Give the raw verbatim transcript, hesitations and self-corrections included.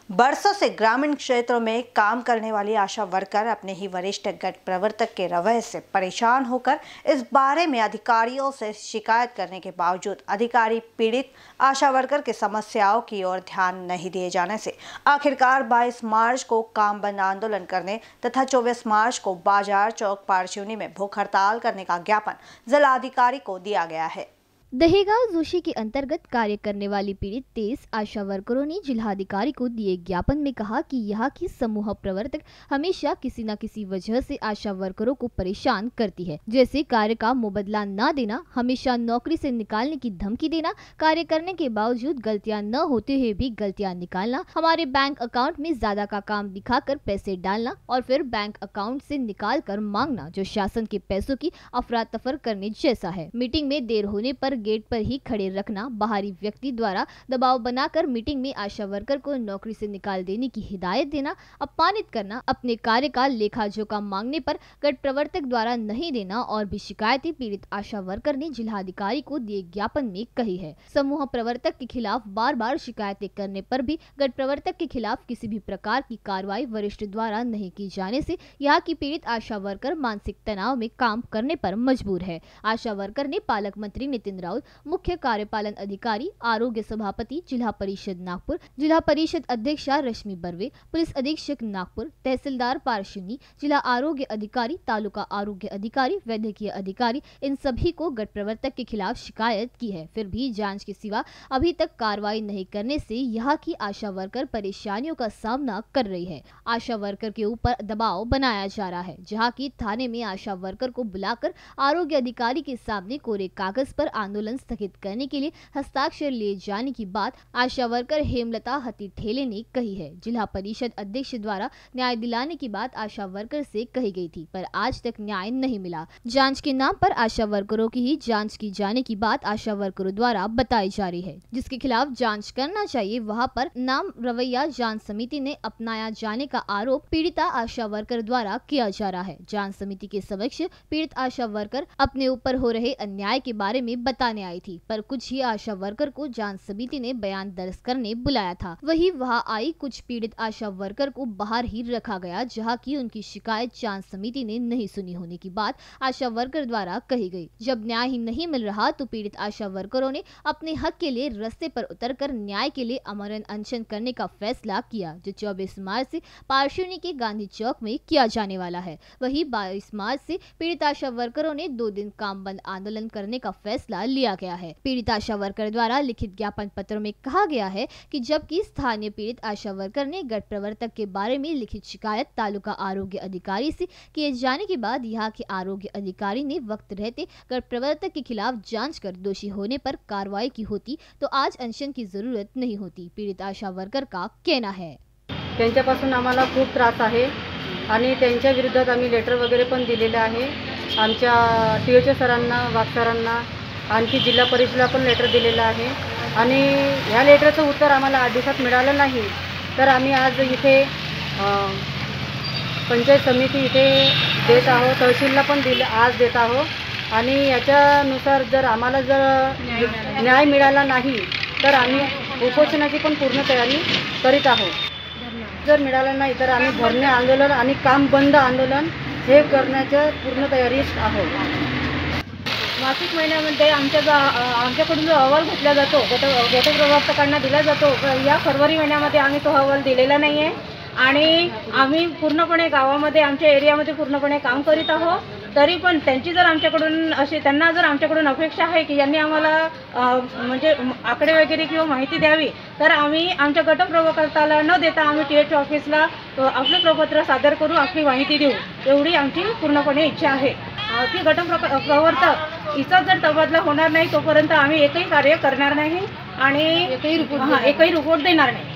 बरसों से ग्रामीण क्षेत्रों में काम करने वाली आशा वर्कर अपने ही वरिष्ठ गट प्रवर्तक के रवैये से परेशान होकर इस बारे में अधिकारियों से शिकायत करने के बावजूद अधिकारी पीड़ित आशा वर्कर की समस्याओं की ओर ध्यान नहीं दिए जाने से आखिरकार बाईस मार्च को काम बंद आंदोलन करने तथा चौबीस मार्च को बाजार चौक पारशिवनी में भूख हड़ताल करने का ज्ञापन जिलाधिकारी को दिया गया है। दहेगांव जोशी के अंतर्गत कार्य करने वाली पीड़ित तेईस आशा वर्करों ने जिलाधिकारी को दिए ज्ञापन में कहा कि यहाँ की समूह प्रवर्तक हमेशा किसी न किसी वजह से आशा वर्करों को परेशान करती है, जैसे कार्य का मुबदला न देना, हमेशा नौकरी से निकालने की धमकी देना, कार्य करने के बावजूद गलतियां न होते हुए भी गलतियां निकालना, हमारे बैंक अकाउंट में ज्यादा का काम दिखाकर पैसे डालना और फिर बैंक अकाउंट से निकाल कर मांगना, जो शासन के पैसों की अफरा तफर करने जैसा है। मीटिंग में देर होने पर गेट पर ही खड़े रखना, बाहरी व्यक्ति द्वारा दबाव बनाकर मीटिंग में आशा वर्कर को नौकरी से निकाल देने की हिदायत देना, अपमानित करना, अपने कार्य का लेखा जोखा मांगने पर गट प्रवर्तक द्वारा नहीं देना और भी शिकायतें पीड़ित आशा वर्कर ने जिलाधिकारी को दिए ज्ञापन में कही है। समूह प्रवर्तक के खिलाफ बार बार शिकायतें करने पर भी गट प्रवर्तक के खिलाफ किसी भी प्रकार की कार्रवाई वरिष्ठ द्वारा नहीं की जाने से यहाँ की पीड़ित आशा वर्कर मानसिक तनाव में काम करने पर मजबूर है। आशा वर्कर ने पालक मंत्री नितिन राउत, मुख्य कार्यपालन अधिकारी, आरोग्य सभापति जिला परिषद नागपुर, जिला परिषद अध्यक्षा रश्मि बर्वे, पुलिस अधीक्षक नागपुर, तहसीलदार पारशिवनी, जिला आरोग्य अधिकारी, तालुका आरोग्य अधिकारी, वैद्यकीय अधिकारी, इन सभी को गट प्रवर्तक के खिलाफ शिकायत की है। फिर भी जांच के सिवा अभी तक कार्रवाई नहीं करने से यहाँ की आशा वर्कर परेशानियों का सामना कर रही है। आशा वर्कर के ऊपर दबाव बनाया जा रहा है, जहाँ की थाने में आशा वर्कर को बुलाकर आरोग्य अधिकारी के सामने कोरे कागज पर आंदोलन स्थगित करने के लिए हस्ताक्षर लिए जाने की बात आशा वर्कर हेमलता हती ठेले ने कही है। जिला परिषद अध्यक्ष द्वारा न्याय दिलाने की बात आशा वर्कर से कही गई थी, पर आज तक न्याय नहीं मिला। जांच के नाम पर आशा वर्करों की ही जांच की जाने की बात आशा वर्करों द्वारा बताई जा रही है, जिसके खिलाफ जांच करना चाहिए, वहां पर नाम रवैया जांच समिति ने अपनाया जाने का आरोप पीड़िता आशा वर्कर द्वारा किया जा रहा है। जांच समिति के समक्ष पीड़ित आशा वर्कर अपने ऊपर हो रहे अन्याय के बारे में बताने आई थी, पर कुछ ही आशा वर्कर को जांच समिति ने बयान दर्ज करने बुलाया था। वही वहां आई कुछ पीड़ित आशा वर्कर को बाहर ही रखा गया, जहां की उनकी शिकायत जांच समिति ने नहीं सुनी होने की बात आशा वर्कर द्वारा कही गई। जब न्याय ही नहीं मिल रहा तो पीड़ित आशा वर्करों ने अपने हक के लिए रास्ते पर उतरकर न्याय के लिए अमरण अनशन करने का फैसला किया, जो चौबीस मार्च से पारशिवनी के गांधी चौक में किया जाने वाला है। वही बाईस मार्च से पीड़ित आशा वर्करों ने दो दिन काम बंद आंदोलन करने का फैसला लिया गया है। पीड़ित आशा वर्कर द्वारा लिखित ज्ञापन पत्रों में कहा गया है कि जबकि स्थानीय पीड़ित आशा वर्कर ने गट प्रवर्तक के बारे में लिखित शिकायत तालुका आरोग्य अधिकारी से किए जाने के बाद यहाँ के आरोग्य अधिकारी ने वक्त रहते गट प्रवर्तक के खिलाफ जांच कर दोषी होने पर कार्रवाई की होती तो आज अनशन की जरूरत नहीं होती, पीड़ित आशा वर्कर का कहना है। त्यांच्यापासून आम्हाला खूप त्रास आहे आणि त्यांच्या विरोधात आम्ही लेटर वगैरे पण दिलेले आहे। आमच्या टीओचे सरांना, वाघ सरांना, आणखी जिल्हा परिषदेला पण लेटर दिलेलं आहे आणि ह्या लेटरचं उत्तर आम्हाला आठ दिवसात मिळालं नाही, तर आम्ही आज इथे पंचायत समिती इथे देत आहोत, तहसीलला पण दिले आज देत आहोत आणि याच्यानुसार जर आम्हाला जर न्याय मिळाला नाही तर आम्ही उपोषणाची पण पूर्ण तयारी करीत आहोत। जर मिळालं नाही तर आम्ही धरणे आंदोलन आणि काम बंद आंदोलन हे करण्याच्या पूर्ण तयारीत आहोत। मासिक महिन्यामध्ये आमच्या आमच्याकडून जो अहवाल घेतला जातो गट गटप्रवर्तकांना दिला जातो, या फरवरी महिन्यामध्ये आम्ही तो अहवाल दिलेला नाही आहे आणि आम्ही पूर्णपणे गावामध्ये आमच्या एरियामध्ये पूर्णपणे काम करीत आहोत। तरी पण त्यांची जर आमच्याकडून अशी त्यांना जर आमच्याकडून अपेक्षा आहे की यांनी आम्हाला म्हणजे आकडे वगैरे किंवा माहिती द्यावी, तर आम्ही आमच्या गटप्रवर्तकाला न देता आम्ही टी एच ऑफिसला आपलं प्रपत्र सादर करू, आपली माहिती देऊ, एवढी आमची पूर्णपणे इच्छा आहे। ती गटप्रवर्तक हिचा जर तबादला होणार नाही तोपर्यंत आम्ही एकही कार्य करणार नाही आणि एकही रिपोर्ट एकही रिपोर्ट देणार नाही।